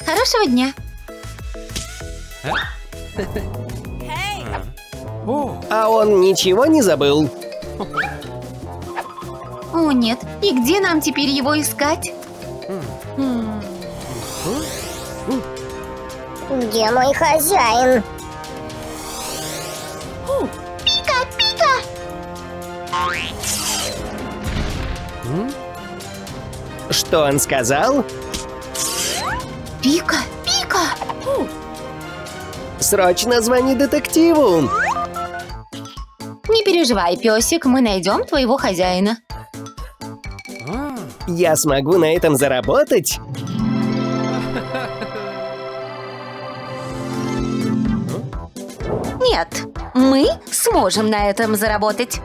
Хорошего дня. А он ничего не забыл? О, нет. И где нам теперь его искать? Где мой хозяин? Пика, Пика! Что он сказал? Пика, Пика! Срочно звони детективу. Не переживай, песик, мы найдем твоего хозяина. Я смогу на этом заработать? Нет, мы сможем на этом заработать.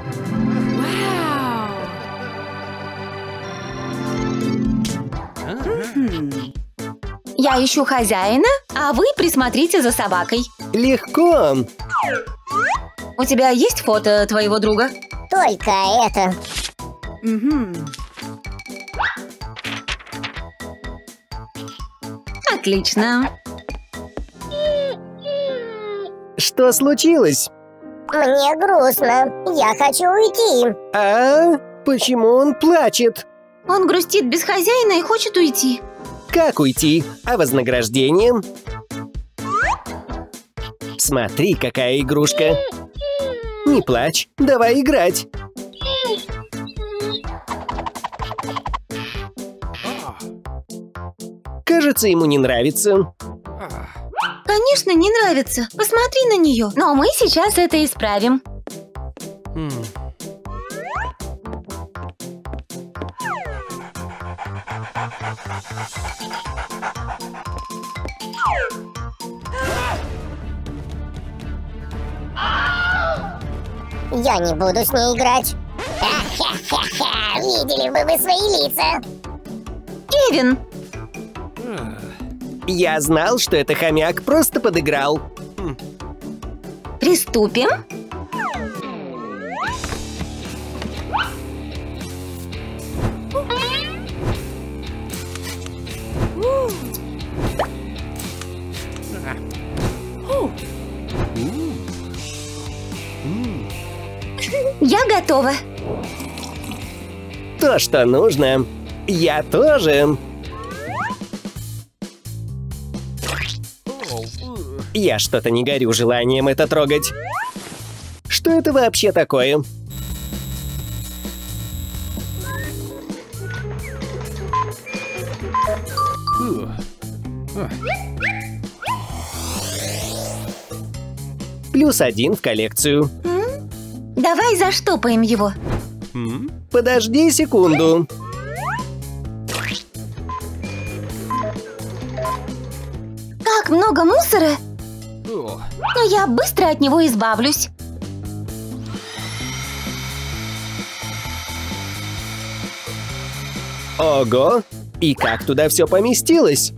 Я ищу хозяина, а вы присмотрите за собакой. Легко. У тебя есть фото твоего друга? Только это. Отлично. Что случилось? Мне грустно. Я хочу уйти. А? Почему он плачет? Он грустит без хозяина и хочет уйти. Как уйти? А вознаграждение? Смотри, какая игрушка. Не плачь, давай играть. Кажется, ему не нравится. Конечно, не нравится. Посмотри на нее. Но мы сейчас это исправим. Я не буду с ней играть. Ха-ха-ха-ха! Видели бы вы свои лица? Кевин! Я знал, что это хомяк просто подыграл. Приступим. Я готова. То, что нужно. Я тоже. Я что-то не горю желанием это трогать. Что это вообще такое? +1 в коллекцию. Давай заштопаем его. Подожди секунду. Как много мусора! Но я быстро от него избавлюсь. Ого! И как туда все поместилось?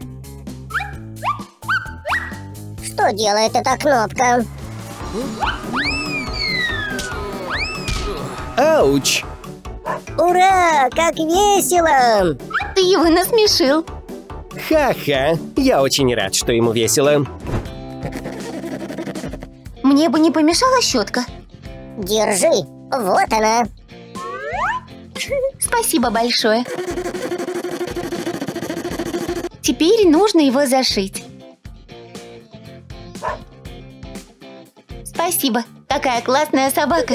Что делает эта кнопка? Ауч! Ура! Как весело! Ты его насмешил. Ха-ха! Я очень рад, что ему весело. Мне бы не помешала щетка. Держи! Вот она! Спасибо большое. Теперь нужно его зашить. Спасибо. Какая классная собака.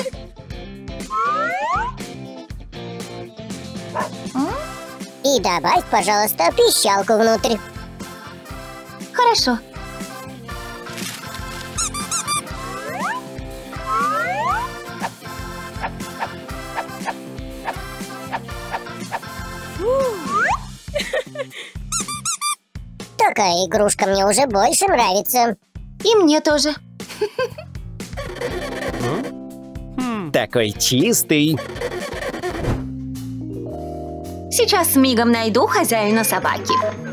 И добавь, пожалуйста, пищалку внутрь. Хорошо. Такая игрушка мне уже больше нравится. И мне тоже. Такой чистый. Сейчас с мигом найду хозяина собаки.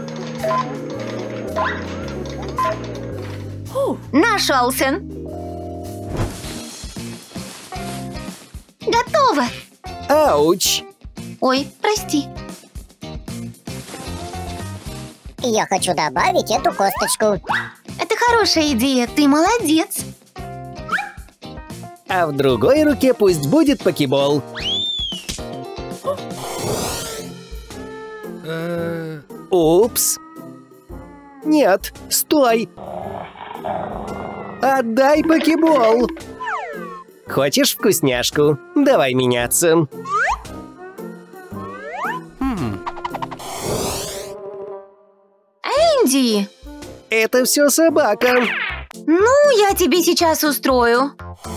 Нашелся. Готово. Ауч! Ой, прости. Я хочу добавить эту косточку. Это хорошая идея, ты молодец. А в другой руке пусть будет покебол. Упс. Нет, стой. Отдай покебол. Хочешь вкусняшку? Давай меняться. Энди! Это все собака. Ну, я тебе сейчас устрою.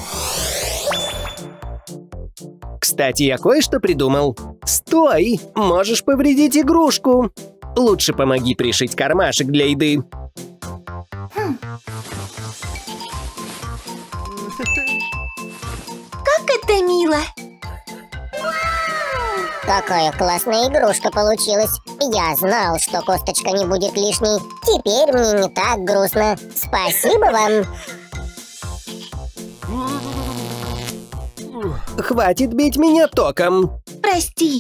Кстати, я кое-что придумал. Стой! Можешь повредить игрушку. Лучше помоги пришить кармашек для еды. Как это мило! Какая классная игрушка получилась. Я знал, что косточка не будет лишней. Теперь мне не так грустно. Спасибо вам. Хватит бить меня током. Прости.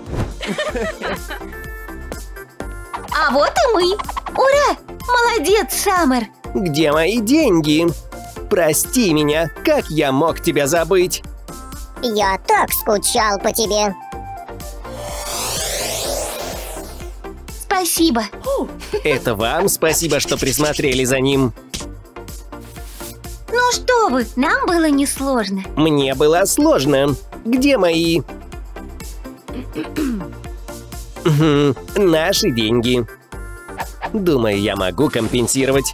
А вот и мы. Ура! Молодец, Саммер. Где мои деньги? Прости меня, как я мог тебя забыть? Я так скучал по тебе. Спасибо. Это вам спасибо, что присмотрели за ним. Ну что вы, нам было несложно. Мне было сложно. Где мои... Наши деньги. Думаю, я могу компенсировать.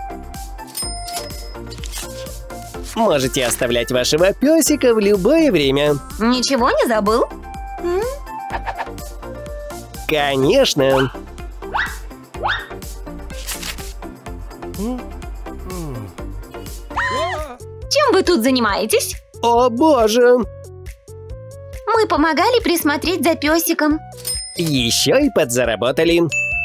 Можете оставлять вашего песика в любое время. Ничего не забыл? Конечно. Чем вы тут занимаетесь? О боже! Мы помогали присмотреть за песиком. Еще и подзаработали.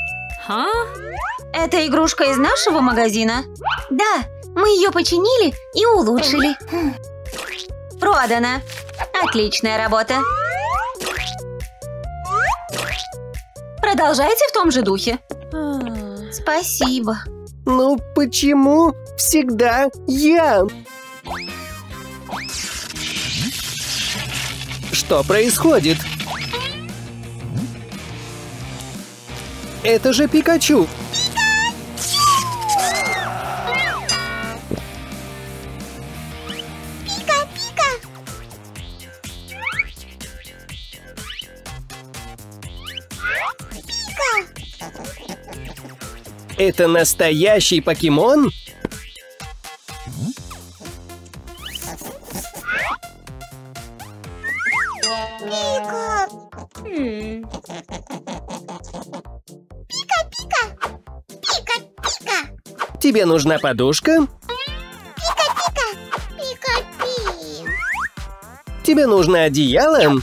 Это игрушка из нашего магазина? Да, мы ее починили и улучшили. Продано. Отличная работа. Продолжайте в том же духе. Спасибо. Ну почему всегда я? Что происходит? Это же Пикачу! Это настоящий покемон? Тебе нужна подушка? Тебе нужно одеяло?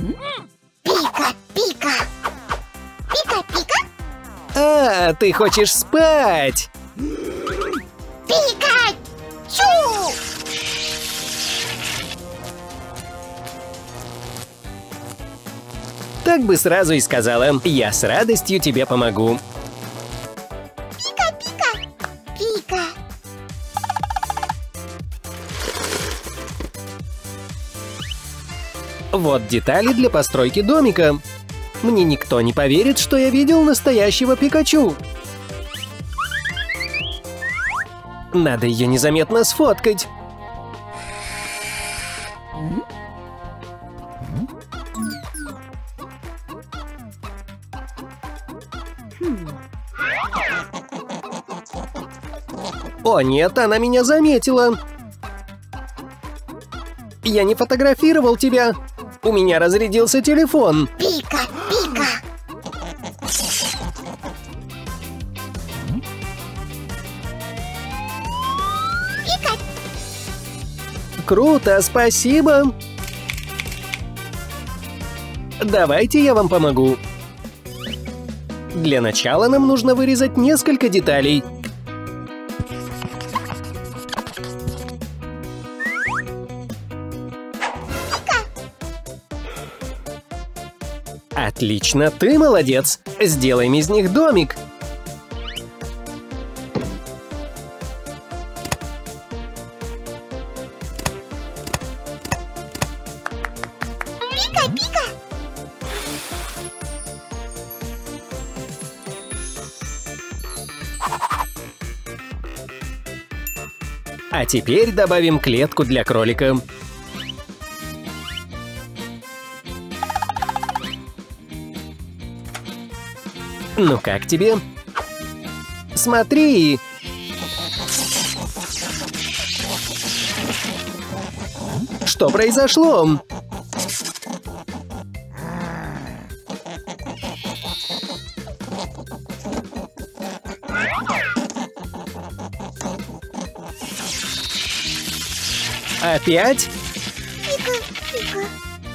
А, ты хочешь спать? Пикачу! Так бы сразу и сказала. Я с радостью тебе помогу. Пика! Вот детали для постройки домика. Мне никто не поверит, что я видел настоящего Пикачу. Надо ее незаметно сфоткать. О нет, она меня заметила. Я не фотографировал тебя. У меня разрядился телефон. Пика! Круто, спасибо. Давайте я вам помогу. Для начала нам нужно вырезать несколько деталей. Отлично, ты молодец. Сделаем из них домик. А теперь добавим клетку для кролика. Ну как тебе? Смотри! Что произошло? Опять? Пика.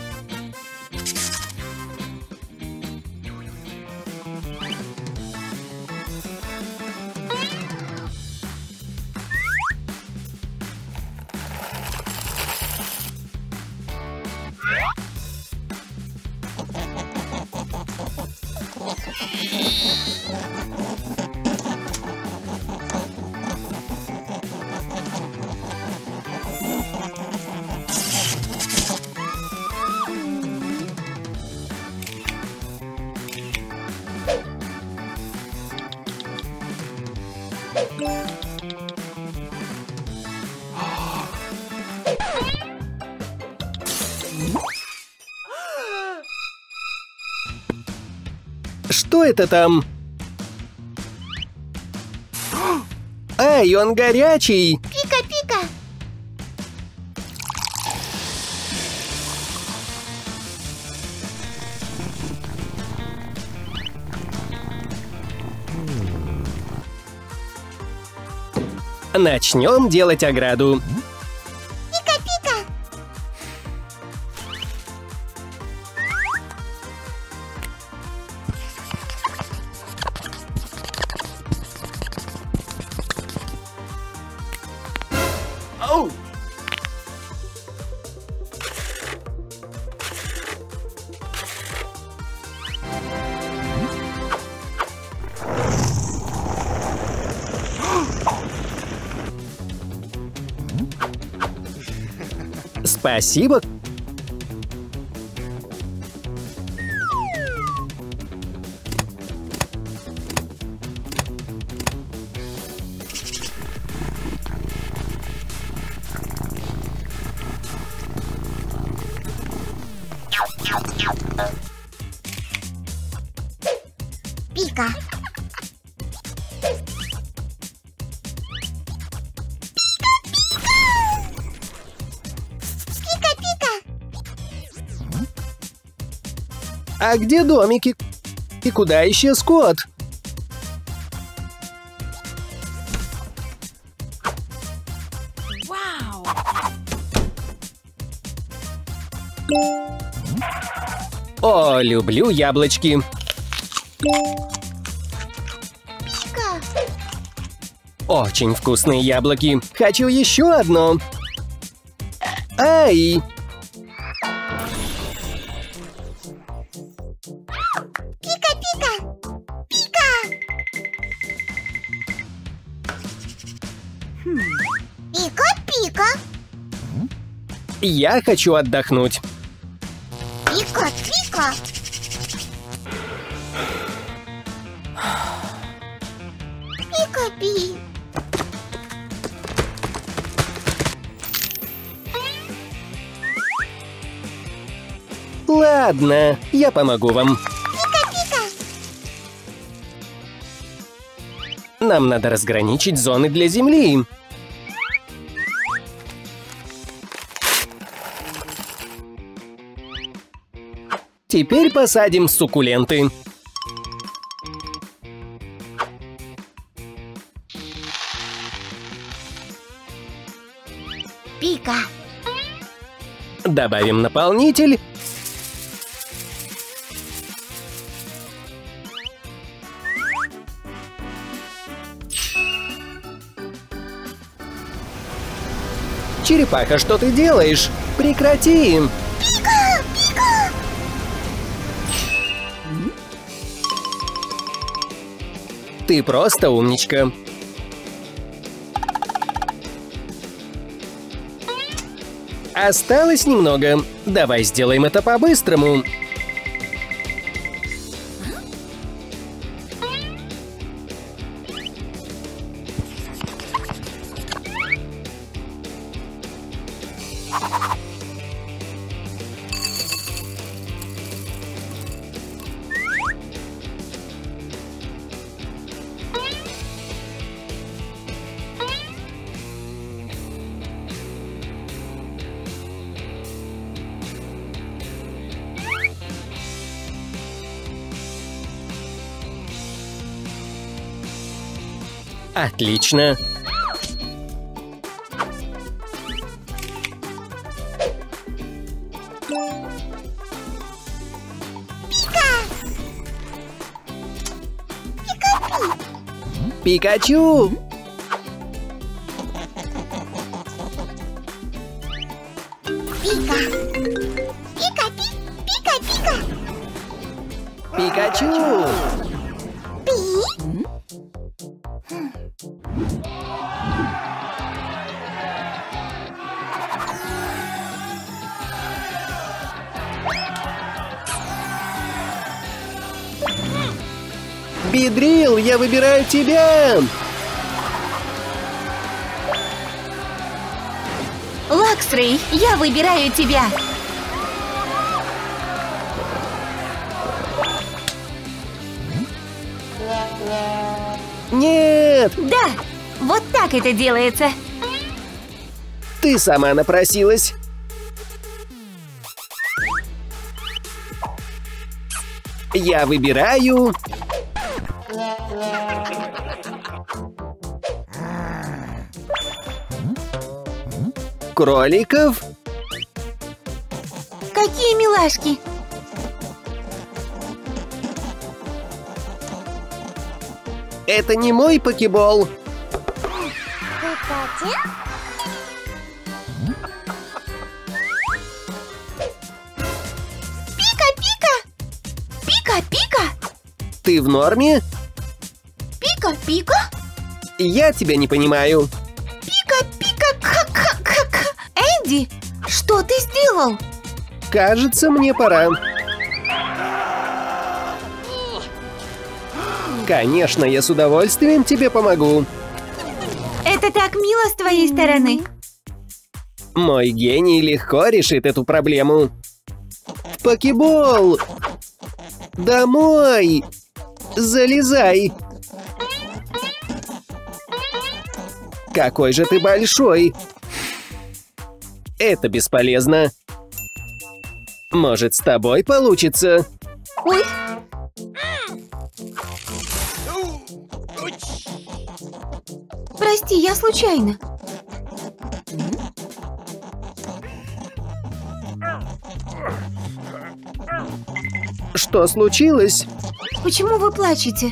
Что это там? Ай, он горячий! Пика-пика! Начнем делать ограду. Пика-пика! Спасибо. Пика! А где домики? И куда исчез кот? О, люблю яблочки. Пика! Очень вкусные яблоки. Хочу еще одно. Ай! Пика-пика! Пика! Пика-пика! Я хочу отдохнуть. Пика-пика! Пика-пи! Ладно, я помогу вам. Пика-пика! Нам надо разграничить зоны для земли. Теперь посадим суккуленты. Пика! Добавим наполнитель. Черепаха, что ты делаешь? Прекрати! Пика! Пика! Ты просто умничка. Осталось немного. Давай сделаем это по-быстрому. Отлично. Пикачу! Пика-пика-пика! Пикачу! Бидрил, я выбираю тебя! Лаксрей, я выбираю тебя! Нет! Да, вот так это делается. Ты сама напросилась. Я выбираю... кроликов. Какие милашки! Это не мой покебол. Пика-пика! Пика-пика! Ты в норме? Пика-пика! Я тебя не понимаю. Пика-пика! Энди, что ты сделал? Кажется, мне пора. Конечно, я с удовольствием тебе помогу. Это так мило с твоей стороны. Мой гений легко решит эту проблему. Покебол! Домой! Залезай! Какой же ты большой! Это бесполезно. Может, с тобой получится? Ой. Прости, я случайно. Что случилось? Почему вы плачете?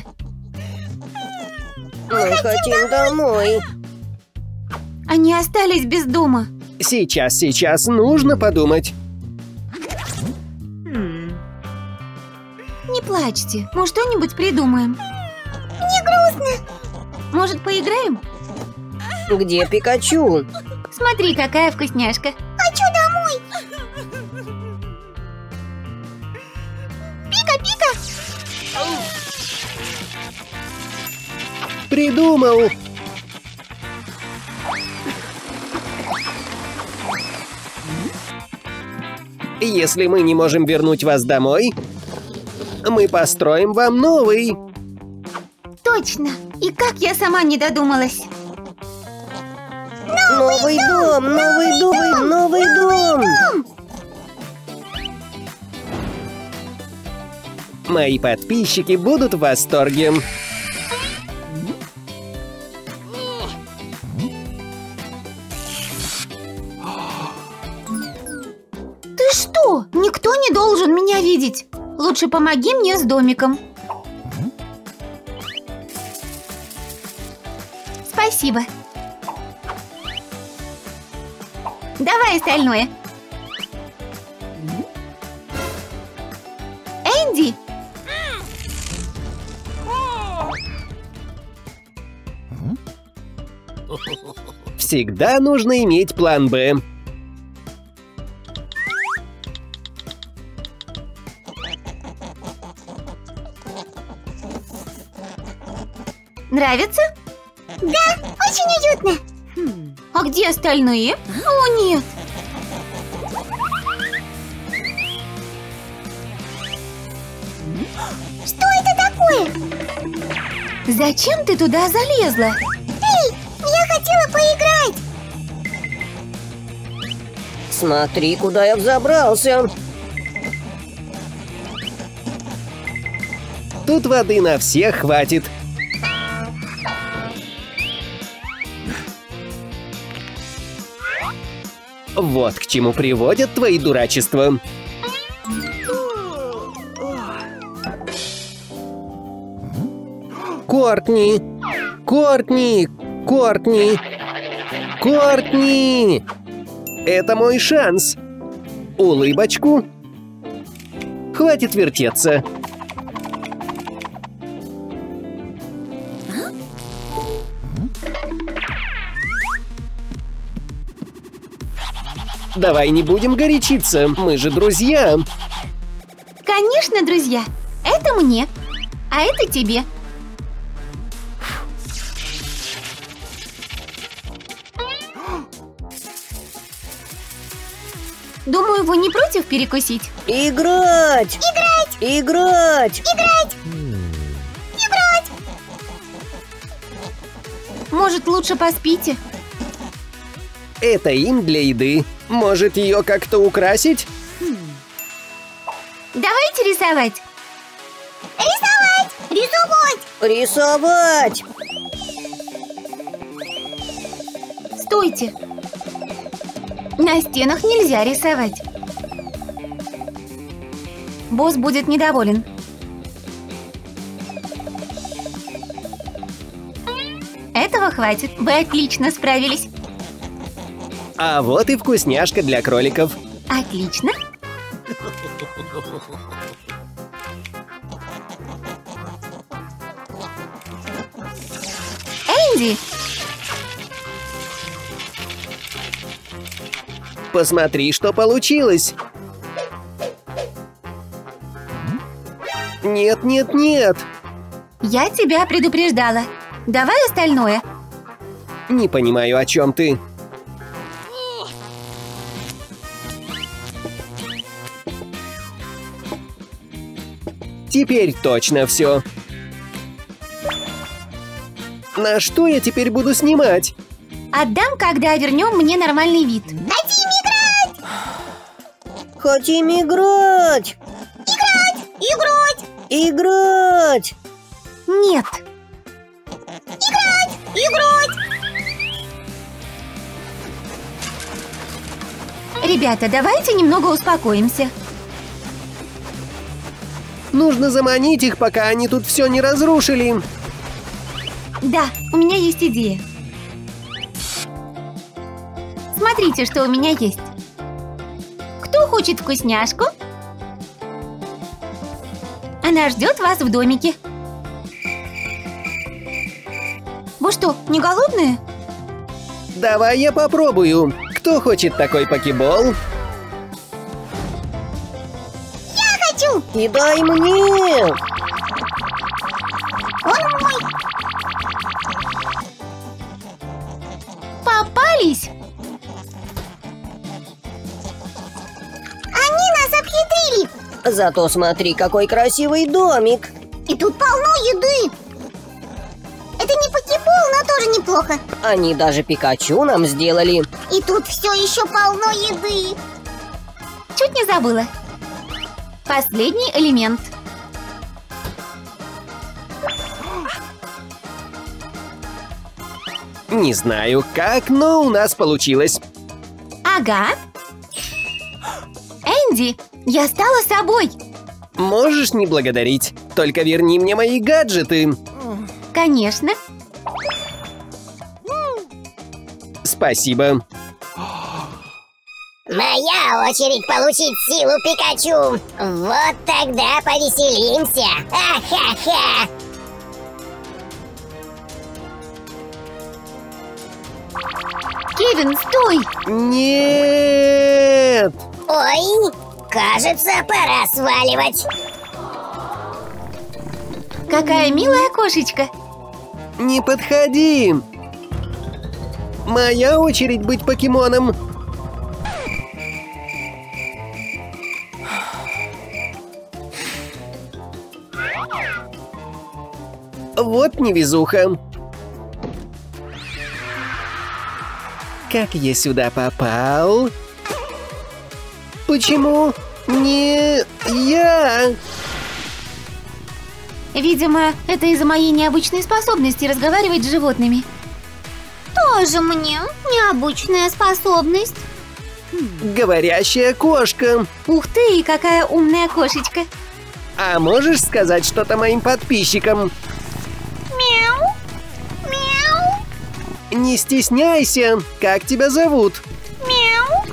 Мы хотим домой. Они остались без дома. Сейчас, нужно подумать. Не плачьте, мы что-нибудь придумаем. Мне грустно. Может, поиграем? Где Пикачу? Смотри, какая вкусняшка. Хочу домой. Пика-пика! Придумал! Если мы не можем вернуть вас домой, мы построим вам новый. Точно! И как я сама не додумалась. Новый дом! Мои подписчики будут в восторге. Ты что? Никто не должен меня видеть. Лучше помоги мне с домиком. Спасибо. Давай остальное. Энди! Всегда нужно иметь план «Б». Нравится? Да, очень уютно. А где остальные? О, нет. Что это такое? Зачем ты туда залезла? Эй, я хотела поиграть. Смотри, куда я взобрался. Тут воды на всех хватит. Вот к чему приводят твои дурачества. Кортни! Кортни! Кортни! Кортни! Это мой шанс. Улыбочку. Хватит вертеться. Давай не будем горячиться, мы же друзья. Конечно, друзья. Это мне, а это тебе. Думаю, вы не против перекусить? Играть! Играть! Играть! Играть! Играть! Может, лучше поспите? Это им для еды. Может, ее как-то украсить? Давайте рисовать. Рисовать! Рисовать! Рисовать! Стойте. На стенах нельзя рисовать. Босс будет недоволен. Этого хватит. Вы отлично справились. А вот и вкусняшка для кроликов. Отлично. Энди! Посмотри, что получилось. Нет, нет, нет. Я тебя предупреждала. Давай остальное. Не понимаю, о чем ты. Теперь точно все. На что я теперь буду снимать? Отдам, когда вернем мне нормальный вид. Хотим играть! Играть! Играть! Нет. Играть! Ребята, давайте немного успокоимся. Нужно заманить их, пока они тут все не разрушили. Да, у меня есть идея. Смотрите, что у меня есть. Кто хочет вкусняшку? Она ждет вас в домике. Вы что, не голодные? Давай я попробую. Кто хочет такой покебол? Хочу! И дай мне! Он мой! Попались? Они нас обхитрили! Зато смотри, какой красивый домик! И тут полно еды! Это не покебол, но тоже неплохо. Они даже Пикачу нам сделали. И тут все еще полно еды. Чуть не забыла. Последний элемент. Не знаю как, но у нас получилось. Ага. Энди, я стала собой. Можешь не благодарить. Только верни мне мои гаджеты. Конечно. Спасибо. Моя очередь получить силу Пикачу. Вот тогда повеселимся. Ха-ха-ха. Кевин, стой! Нет! Ой, кажется, пора сваливать. Какая милая кошечка. Не подходи! Моя очередь быть покемоном. Вот невезуха. Как я сюда попал? Почему не я? Видимо, это из-за моей необычной способности разговаривать с животными. Тоже мне необычная способность. Говорящая кошка. Ух ты, какая умная кошечка. А можешь сказать что-то моим подписчикам? Мяу. Мяу. Не стесняйся. Как тебя зовут? Мяу.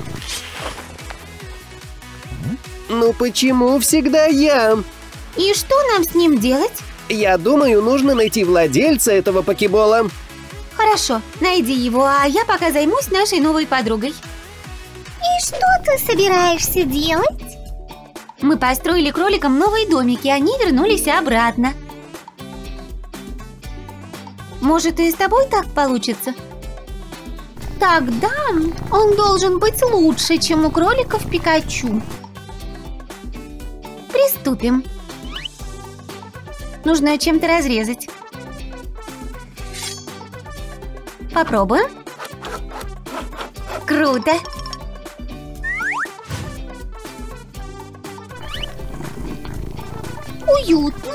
Ну почему всегда я? И что нам с ним делать? Я думаю, нужно найти владельца этого покебола. Хорошо, найди его, а я пока займусь нашей новой подругой. И что ты собираешься делать? Мы построили кроликам новые домики, они вернулись обратно. Может, и с тобой так получится? Тогда он должен быть лучше, чем у кроликов Пикачу. Приступим. Нужно чем-то разрезать. Попробуем. Круто. Уютно.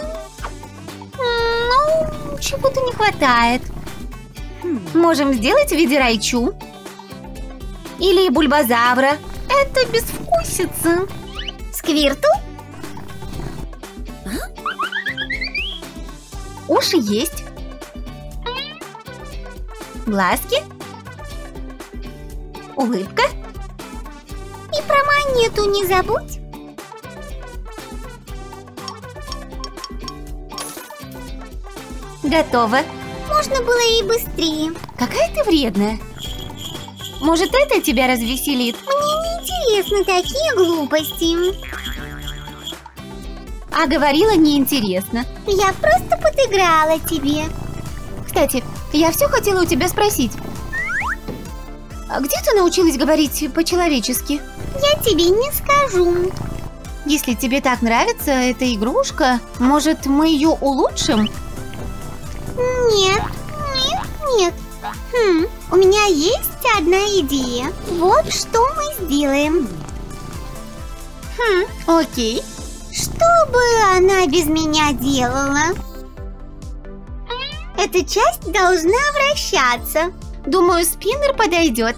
Ну, чего-то не хватает. Можем сделать в виде райчу. Или бульбазавра. Это безвкусица. Сквиртл? Уши есть. Глазки. Улыбка. И про монету не забудь. Готово. Можно было и быстрее. Какая ты вредная. Может, это тебя развеселит? Мне не интересны такие глупости. А говорила неинтересно. Я просто подыграла тебе. Кстати, я все хотела у тебя спросить. А где ты научилась говорить по-человечески? Я тебе не скажу. Если тебе так нравится эта игрушка, может, мы ее улучшим? Нет, нет, нет. У меня есть одна идея. Вот что мы сделаем. Окей. Что бы она без меня делала? Эта часть должна вращаться. Думаю, спиннер подойдет.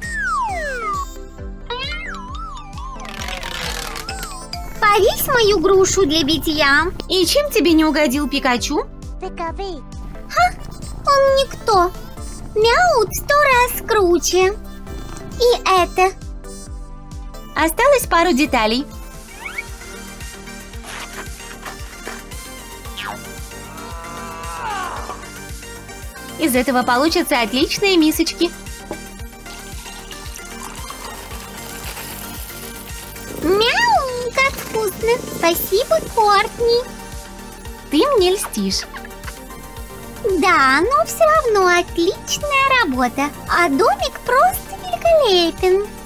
Повесь мою грушу для битья. И чем тебе не угодил Пикачу? Ха, он никто. Мяу 100 раз круче. И это. Осталось пару деталей. Из этого получатся отличные мисочки. Мяу, как вкусно! Спасибо, Кортни. Ты мне льстишь. Да, но все равно отличная работа. А домик просто великолепен.